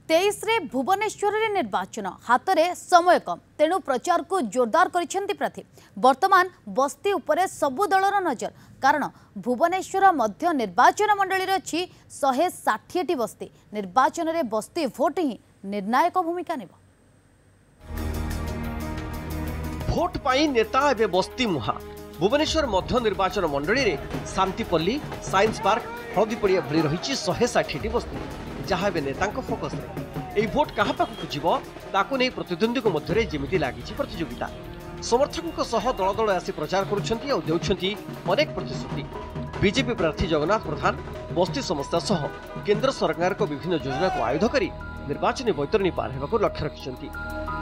23 रे भुवनेश्वर रे निर्वाचन हाथ में समय कम तेणु प्रचार को जोरदार करिसेंती प्रार्थी। वर्तमान बस्ती उपरे सबु दलर नजर कारण भुवनेश्वर मध्य निर्वाचन मंडली अच्छी 160टी बस्ती। निर्वाचन रे बस्ती भोट ही निर्णायक भूमिका नेब। भोट पाई नेता एवं बस्ती मुहा भुवनेश्वर मध्य निर्वाचन मंडली रे शांतिपल्ली साइंस पार्क हळदीपड़िया भली रही 160टी बस्ती जहाँ ए नेता फोकस रे भोट क्या पाखक जीव ताकू नहीं प्रतिद्वंदी मध्य जमी लगी प्रतियोगिता। समर्थकों सह दल दल आसी प्रचार करुँच अनेक प्रतिश्रुति। बीजेपी प्रार्थी जगन्नाथ प्रधान बस्ती समस्या सह केंद्र सरकार को विभिन्न योजना को आयुध कर निर्वाचन बैतरणी पार होगा लक्ष्य रखिंट।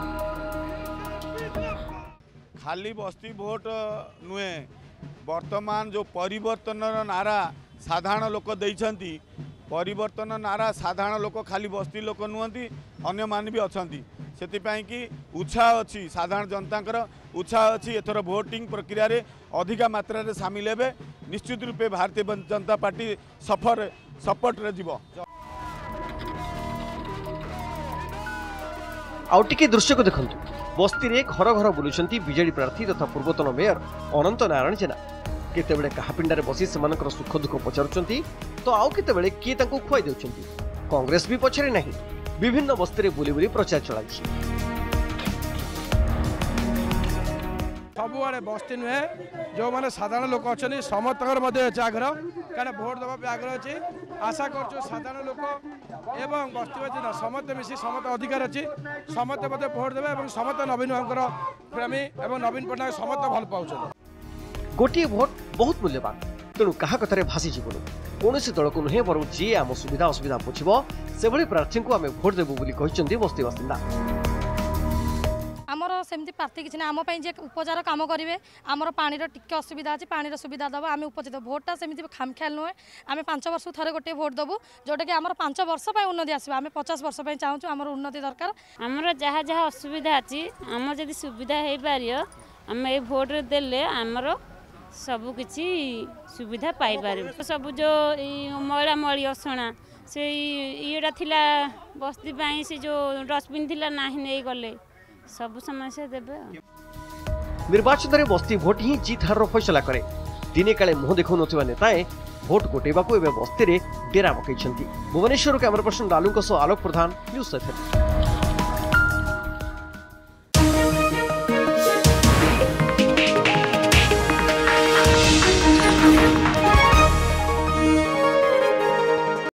खाली बस्ती भोट नुहे वर्तमान जो परिवर्तन नारा साधारण लोक देइछंती परिवर्तन नारा साधारण लोक खाली बस्ती लोक नुहंती अन्य मान भी अछंती सेतिपाई कि उत्साह अच्छी साधारण जनता उत्साह अच्छी एथर भोटिंग प्रक्रिया रे अधिका मात्रा रे शामिल हेबे। निश्चित रूपे भारतीय जनता पार्टी सपोर्ट रे जीव। आउ टिके दृश्य को देखंतु बस्ती रे घर घर बुलुछंती बीजेडी प्रार्थी तथा पूर्वतन मेयर अनंत नारायण जेना। केतेबेले कहा पिंडारे बसी सेमानकर सुख दुख पचारुचंती तो आउ केतेबेले किए तांको खुआई देउचंती। कांग्रेस भी पछरे नाही विभिन्न बस्ती रे बुली बुली प्रचार चलाइछि। सबुआड़े बस्ती नुहे जो माने साधारण लोक अच्छे समस्तकर मध्य आग्रह क्या भोट देवा आग्रह अच्छी आशा कर साधारण लोक एवं बस्तीवासी समस्त मिसी समस्त अधिकार अच्छी समस्त मध्य भोट देवे और समस्त नवीन प्रेमी और नवीन पट्टनायक समस्त भल पाँच। गोटे भोट बहुत मूल्यवान तेणु क्या कथार भासी जीवन कौन दल को नुहे बर जी आम सुविधा असुविधा बुझब से प्रार्थी को आम भोट देवु बस्ती बासिंदा। आमर सेमती प्रार्थी किसी ना आम जे उपचार कम करेंगे आमर पानी टिके असुविधा अच्छी पानी सुविधा दबा आम उपचित भोटा सेमती खामख्याल नुहे आम 5 वर्ष थे गोटे भोट देवु जोटा कि आम 5 वर्ष उन्नति आस आम 50 वर्ष चाहूँ आम उन्नति दरकार। आमर जहाँ जहाँ असुविधा अच्छी आम जब सुविधा हो पार आम ये भोट देले आमर सबकिछि सुविधा पाई पार सब जो मैला मली असना से येटा थिला बस्ती पाई से जो डस्टबिन थिला नाही नहीं गले सब समस्या देबे। निर्वाचन रे बस्ती भोट ही जीत हार फैसला करे। दिने काले मुह देखौ नथिबा नेताए भोट गोटेबाकू एबे बस्ती रे डेरा पकैछंती। भुवनेश्वर कैमरा पर्सन लालू को आलोक प्रधान न्यूज़ 7।